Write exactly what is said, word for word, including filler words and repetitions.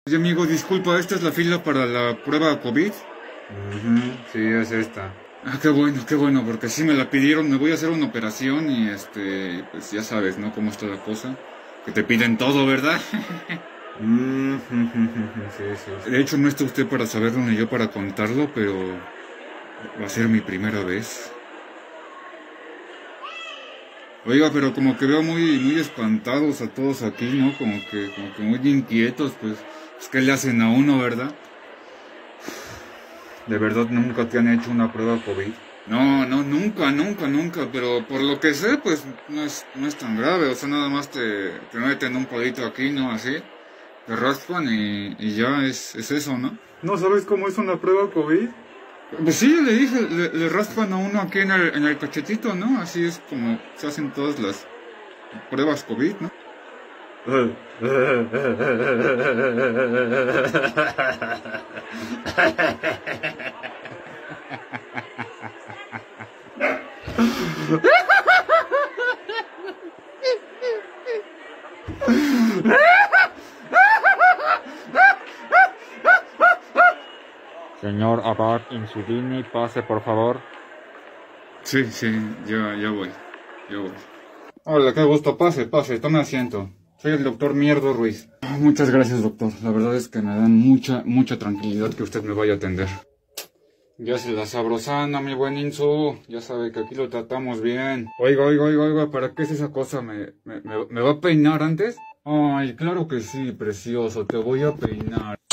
Oye, amigo, disculpa, ¿esta es la fila para la prueba COVID? Uh-huh, sí, es esta. Ah, qué bueno, qué bueno, porque sí me la pidieron, me voy a hacer una operación y este, pues ya sabes, ¿no? Cómo está la cosa. Que te piden todo, ¿verdad? Mm, sí, sí, sí. De hecho, no está usted para saberlo ni yo para contarlo, pero va a ser mi primera vez. Oiga, pero como que veo muy, muy espantados a todos aquí, ¿no? Como que, como que muy inquietos, pues, pues, ¿qué le hacen a uno, verdad? ¿De verdad nunca te han hecho una prueba COVID? No, no, nunca, nunca, nunca, pero por lo que sé, pues, no es, no es tan grave, o sea, nada más te, te meten un palito aquí, ¿no? Así, te raspan y, y ya es, es eso, ¿no? ¿No sabes cómo es una prueba COVID? Pues sí, le dije, le, le raspan a uno aquí en el, en el cachetito, ¿no? Así es como se hacen todas las pruebas COVID, ¿no? Señor Abad Insulini, pase por favor. Sí, sí, ya, ya voy, ya voy. Hola, qué gusto, pase, pase, tome asiento. Soy el doctor Mierdo Ruiz. Muchas gracias, doctor. La verdad es que me dan mucha, mucha tranquilidad que usted me vaya a atender. Ya se la sabrosana, mi buen Insu. Ya sabe que aquí lo tratamos bien. Oiga, oiga, oiga, oiga, ¿para qué es esa cosa? ¿Me, me, me, me va a peinar antes? Ay, claro que sí, precioso, te voy a peinar.